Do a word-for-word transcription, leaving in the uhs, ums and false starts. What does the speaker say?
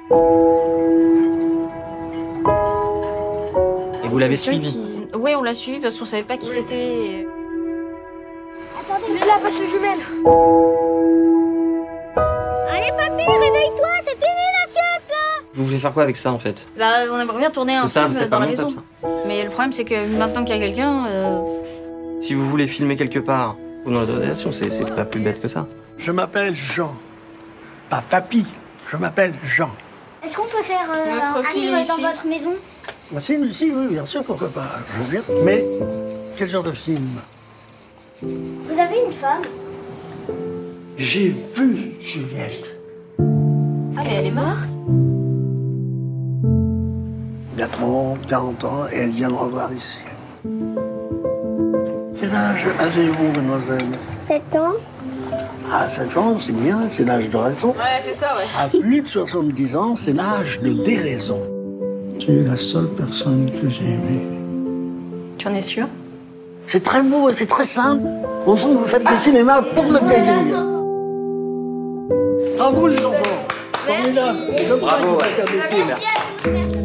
Et vous l'avez suivi? qui... Oui, on l'a suivi parce qu'on savait pas qui c'était. Attendez, mais là, passe les jumelles. Allez, papy, réveille-toi, c'est fini la sieste, là. Vous voulez faire quoi avec ça, en fait? Bah, on aimerait bien tourner un ça, film c'est dans pas la montable, maison. ça. Mais le problème, c'est que maintenant qu'il y a quelqu'un... Euh... Si vous voulez filmer quelque part, ou dans la donation, c'est pas plus bête que ça. Je m'appelle Jean. Pas papy, je m'appelle Jean. Est-ce qu'on peut faire euh, Votre un film film ici. dans votre maison? Un film ici, oui, bien sûr, pourquoi pas. Je veux bien. Mais quel genre de film? Vous avez une femme? J'ai vu Juliette. Ah, mais elle est morte? Il y a trente, quarante ans, et elle vient me revoir ici. Quel âge avez-vous, mademoiselle? sept ans. Ah, sept ans, c'est bien, c'est l'âge de raison. Ouais, c'est ça, ouais. À plus de soixante-dix ans, c'est l'âge de déraison. Tu es la seule personne que j'ai aimée. Tu en es sûr? C'est très beau et c'est très simple. On sent que vous faites du cinéma pour le plaisir. Bravo les enfants. Formidable. C'est comme ça Bravo, qu'on ouais. fait un métier, Merci à tous. Merci.